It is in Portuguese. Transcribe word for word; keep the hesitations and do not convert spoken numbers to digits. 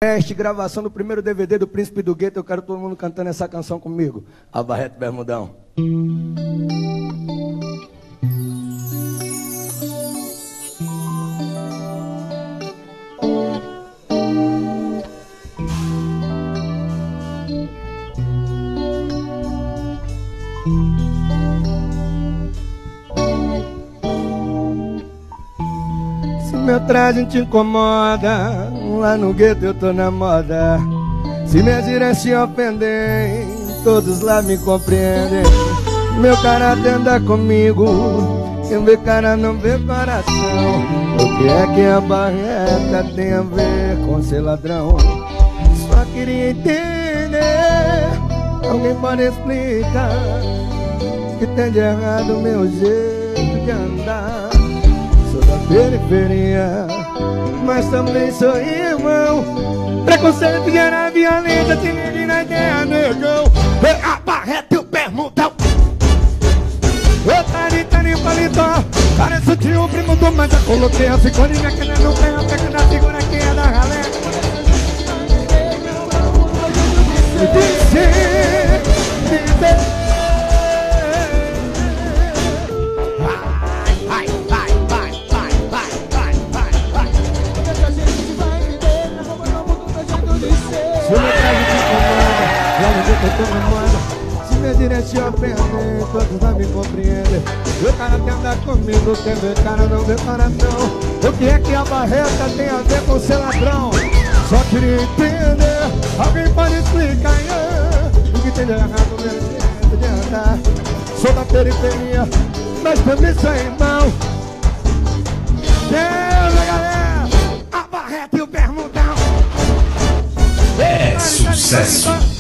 Teste, gravação do primeiro D V D do Príncipe do Gueto. Eu quero todo mundo cantando essa canção comigo. A Barreto Bermudão. Se meu traje te incomoda, lá no gueto eu tô na moda. Se minhas gírias te ofendem, todos lá me compreendem. Meu caráter anda comigo, quem vê cara não vê coração. O que é que a Barreta tem a ver com ser ladrão? Só queria entender, alguém pode explicar o que tem de errado meu jeito de andar. Sou da periferia, mas também sou irmão. Preconceito gera violência, se liga na ideia, negão. É a Barreta e o Bermudão. Ô Taritani Paletó, parece o tio primo do mas já coloquei a cicolinha que não tem a peca da figura que é da ralé. Me dizer, dizer. Se meu traje te incomoda, lá no gueto eu tô na moda. Se minha direção ofender, todos lá me compreendem. Meu cara tem andar comigo, quem vê cara não vê coração. O que é que a Barreta tem a ver com ser ladrão? Só queria entender, alguém pode explicar yeah, o que tem de errado meu jeito de andar. Sou da periferia, mas também sou irmão. Deus, galera, a Barreta e o Bermudão. É sucesso.